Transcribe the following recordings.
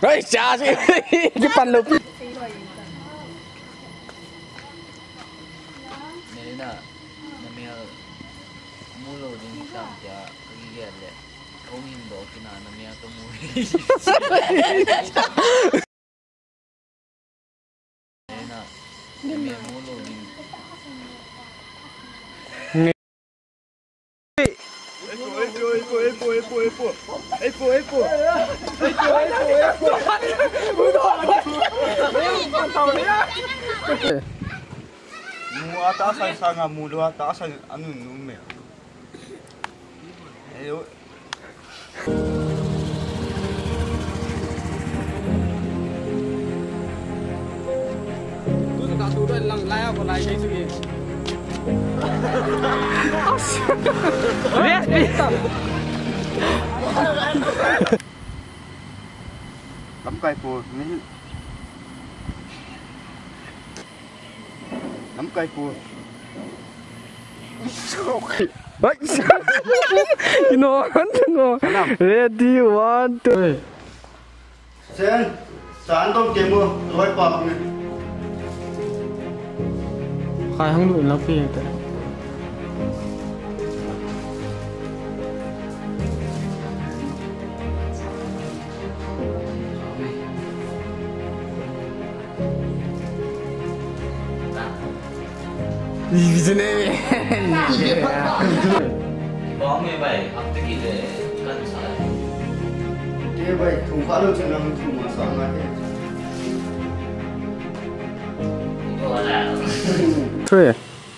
Oi, chà sih. Depan lu. Nena, namanya mulu din sampai kegigil deh. Kau Indo kena namanya kamu. Nena, namanya mulu din. Mu atasan sanga mu do atasan anu nume. Ayo. Tu tak tu dah lang lai apa lai sini. Bias bias. Lắm cây phù ní. Lắm cây phù. Oi. Kino. Ready 1 2. Sen, saan tông kemo loi pap ni. Khai hang lu lapi ta. Di sini. Bóng như vậy, học cái gì để cân sợi. Thế vậy thùng phá được chừng nào thùng mà sợ ngay thế. Gọi là. Thôi.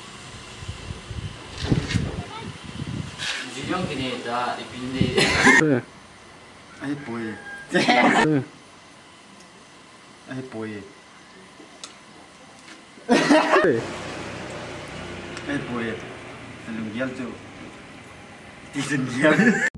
Jujur kini dah dipilih. Thôi. Ai bồi. Thôi. Ai bồi. Thôi. Ai bồi. Anh lùng giang chu. Đi dần giang.